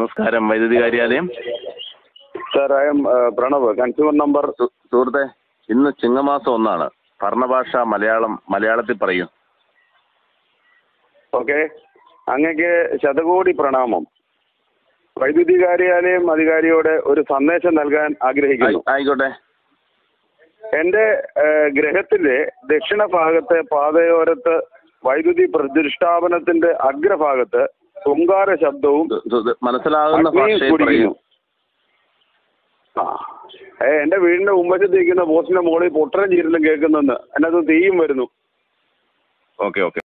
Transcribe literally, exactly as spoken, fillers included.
നമസ്കാരം. വൈദ്യുതി കാര്യാലയം. Sir, I am Pranav, consumer number. സുഹൃത്തെ, ഇന്ന് ചിങ്ങമാസം ഒന്നാണ്. ഭരണഭാഷ മലയാളം. മലയാളത്തിൽ പറയും. ഓക്കെ, അങ്ങക്ക് ശതകോടി പ്രണാമം. വൈദ്യുതി കാര്യാലയം അധികാരിയോട് ഒരു സന്ദേശം നൽകാൻ ആഗ്രഹിക്കുന്നു. ആയിക്കോട്ടെ. എന്റെ ഗൃഹത്തിന്റെ ദക്ഷിണ ഭാഗത്തെ പാതയോരത്ത് വൈദ്യുതി പ്രതിഷ്ഠാപനത്തിന്റെ അഗ്രഭാഗത്ത് ഹുങ്കാര ശബ്ദവും മനസ്സിലാകുന്ന ഭാഷയിൽ ആ എന്റെ വീടിന്റെ മുമ്പശത്തേക്കുന്ന പോസ്റ്റിന്റെ മുകളിൽ പൊട്ടനും ചീരലും കേൾക്കുന്നെന്ന്. അതിനകത്ത് തീയും വരുന്നു. Okay okay